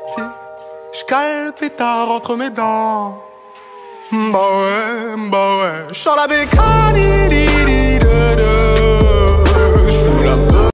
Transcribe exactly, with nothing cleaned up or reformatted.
J'cale le pétard entre mes dents. Bah ouais, bah ouais. J'sors la bécane.